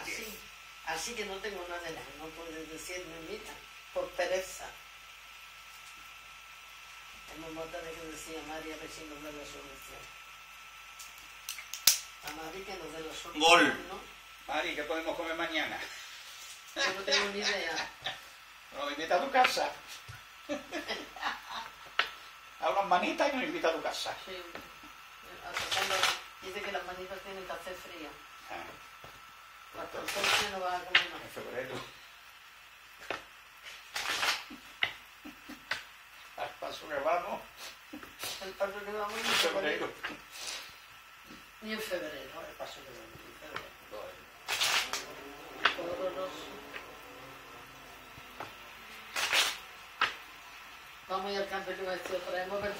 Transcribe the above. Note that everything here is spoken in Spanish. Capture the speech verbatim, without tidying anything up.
así, así que no tengo nada de nada, no puedes decirme, mira, por pereza. Vamos a tener que decir a Mari a ver si nos da la solución. A Mari que nos dé la solución. Gol. ¿No? Mari, ¿qué podemos comer mañana? Yo no tengo ni idea. Nos invita a tu casa. A unas manitas y nos invita a tu casa. Sí. Cuando dice que las manitas tienen que hacer frío. Ah. Hasta entonces no vas a comer más. En febrero. Al paso que vamos. El paso que vamos En febrero. Ni en febrero. El paso que vamos en febrero. Horroroso. Vamos a ir al campo y lo vestido, traemos